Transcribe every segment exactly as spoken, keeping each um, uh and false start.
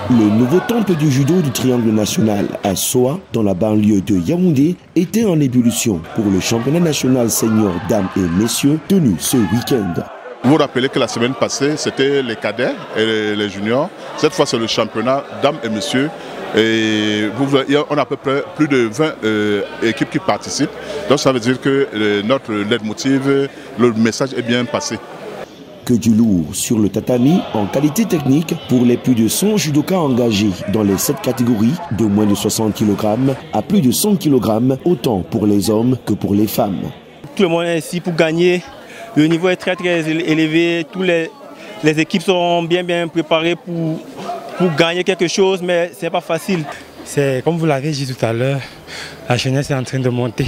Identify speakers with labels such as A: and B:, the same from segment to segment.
A: Le nouveau temple du judo du Triangle national à Soa, dans la banlieue de Yaoundé, était en ébullition pour le championnat national senior dames et messieurs tenu ce week-end.
B: Vous vous rappelez que la semaine passée, c'était les cadets et les juniors. Cette fois, c'est le championnat dames et messieurs. Et vous, on a à peu près plus de vingt euh, équipes qui participent. Donc ça veut dire que euh, notre leitmotiv, le message est bien passé.
A: Que du lourd sur le tatami en qualité technique pour les plus de cent judokas engagés dans les sept catégories de moins de soixante kilogrammes à plus de cent kilogrammes, autant pour les hommes que pour les femmes.
C: Tout le monde est ici pour gagner. Le niveau est très très élevé. Toutes les, les équipes sont bien bien préparées pour, pour gagner quelque chose, mais ce n'est pas facile.
D: C'est comme vous l'avez dit tout à l'heure, la jeunesse est en train de monter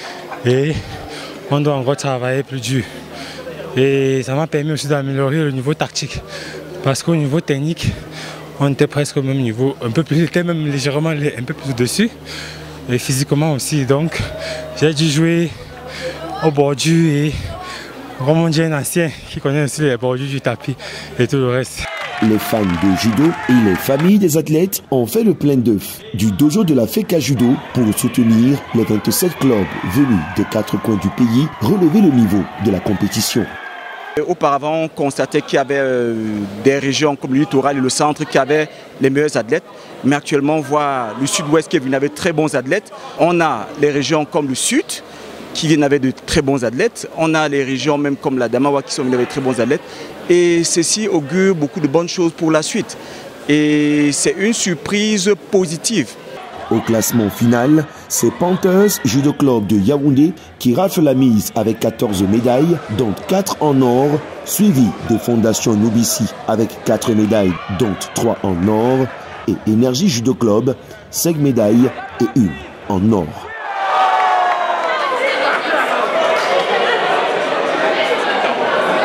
D: et on doit encore travailler plus dur. Et ça m'a permis aussi d'améliorer le niveau tactique. Parce qu'au niveau technique, on était presque au même niveau, un peu plus, était même légèrement un peu plus au-dessus. Et physiquement aussi, donc j'ai dû jouer au bordure et comme on dit un ancien qui connaît aussi les bordures du tapis et tout le reste.
A: Les fans de judo et les familles des athlètes ont fait le plein d'œufs du dojo de la Feka Judo pour soutenir les vingt-sept clubs venus des quatre coins du pays relever le niveau de la compétition.
E: Auparavant, on constatait qu'il y avait euh, des régions comme le littoral et le centre qui avaient les meilleurs athlètes. Mais actuellement, on voit le sud-ouest qui est venu avec très bons athlètes. On a les régions comme le sud qui viennent avec de très bons athlètes. On a les régions même comme la Damawa qui sont venues avec de très bons athlètes. Et ceci augure beaucoup de bonnes choses pour la suite. Et c'est une surprise positive.
A: Au classement final, c'est Panthers Judo Club de Yaoundé qui rafle la mise avec quatorze médailles, dont quatre en or, suivi de Fondation Nubissi avec quatre médailles, dont trois en or, et Énergie Judo Club, cinq médailles et une en or.